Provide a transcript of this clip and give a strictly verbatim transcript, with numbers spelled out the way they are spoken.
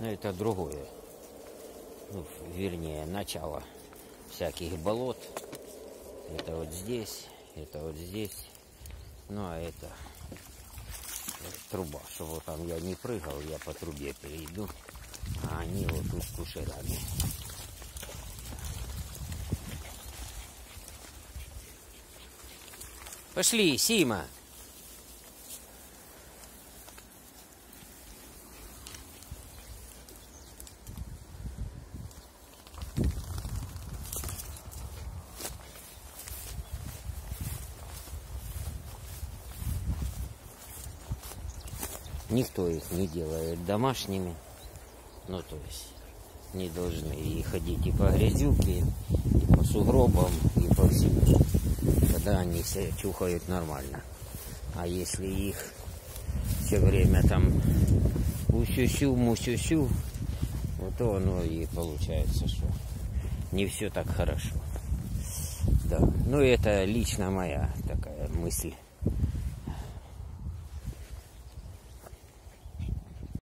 Но это другое. Ну, вернее, начало всяких болот. Это вот здесь, это вот здесь. Ну, а это труба, чтобы там я не прыгал, я по трубе перейду. А они вот тут кушерами. Пошли, Сима. Никто их не делает домашними. Ну, то есть не должны и ходить и по грязюке, и по сугробам, и по всему. Тогда они себя чухают нормально. А если их все время там усю-сю, мусю-сю, вот то оно и получается, что не все так хорошо. Да. Ну, это лично моя такая мысль.